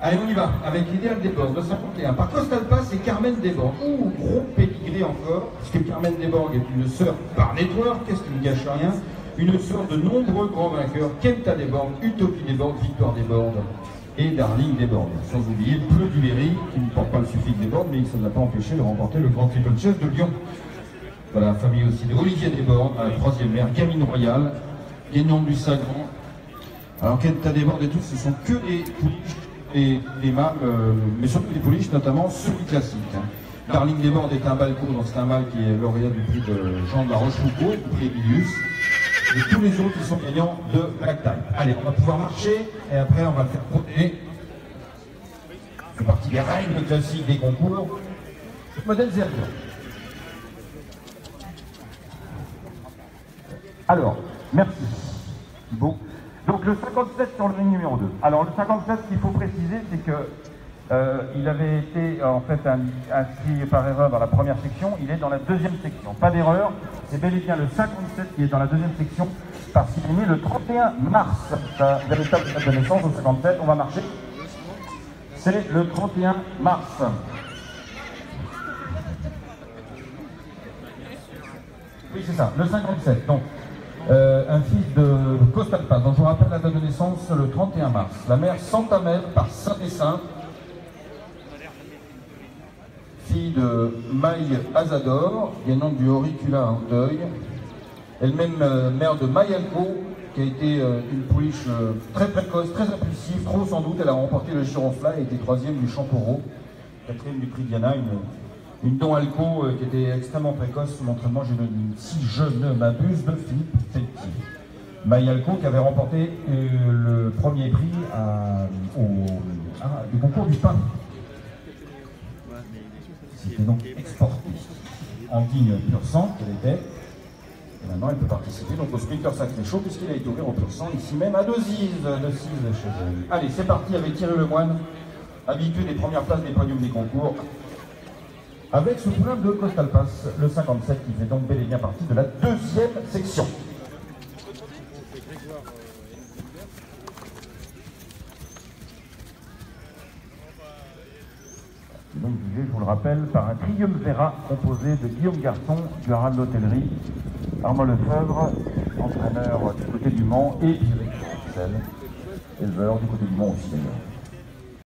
Allez, on y va, avec l'idéal des bords, 251. Par Costal Pass et Carmen Desbordes. Ouh, gros pédigré encore, puisque Carmen Desbordes est une sœur par network, qu'est-ce qui ne gâche rien, une sœur de nombreux grands vainqueurs, Kenta Desbordes, Utopie Desbordes, Victoire Desbordes et Darling Desbordes. Sans oublier Pleu du Berry, qui ne porte pas le suffixe Desbordes, mais ça ne l'a pas empêché de remporter le Grand Triple Chess de Lyon. Voilà, famille aussi de Olivier Desbordes, à la troisième mère, Gamine Royale, Guénon du Sagran. Alors Kenta Desbordes et tout, ce sont que des pouliches et des mâles, mais surtout des pouliches, notamment semi-classiques. Darling Desbordes est un balco, donc c'est un mâle qui est lauréat du prix de Jean de la Rochefoucauld, du prix Emilius. Et tous les autres qui sont gagnants de Black Type. Allez, on va pouvoir marcher et après on va le faire protéger. C'est parti des règles classiques des concours. Modèle 0. Alors, merci Thibaut. Donc le 57 sur le ring numéro 2. Alors le 57, ce qu'il faut préciser, c'est que il avait été en fait inscrit par erreur dans la première section, il est dans la deuxième section. Pas d'erreur, c'est bel et bien le 57 qui est dans la deuxième section parce qu'il est né le 31 mars. Sa véritable date de naissance au 57, on va marcher. C'est le 31 mars. Oui, c'est ça, le 57. Donc, un fils de Costal Pass, dont je vous rappelle la date de naissance le 31 mars. La mère Santa Mère par Saint-Dessin, fille de Maï Azador, gagnante du Auricula en deuil. Elle-même mère de Mayalco, qui a été une pouliche très précoce, très impulsive, trop sans doute. Elle a remporté le Gironfla et était troisième du Champaureau, quatrième du prix Diana, une Don Alco qui était extrêmement précoce. Son entraînement, si je ne m'abuse, de Philippe Petit. Mayalco qui avait remporté le premier prix du concours du pain. C'était donc exporté en digne pur sang qu'elle était. Et maintenant, elle peut participer donc au Sprinter Sacré Chaud puisqu'il a été ouvert au pur sang ici même à Decize chez elle. Allez, c'est parti avec Thierry Lemoine, habitué des premières places des podiums des concours, avec ce poulain de Costal Pass, le 57, qui fait donc bel et bien partie de la deuxième section. Donc jugé, je vous le rappelle, par un triumvirat composé de Guillaume Garçon, du Haras de l'Hôtellerie, Armand Lefebvre, entraîneur du côté du Mans, et Eric Roussel, éleveur du côté du Mans aussi d'ailleurs.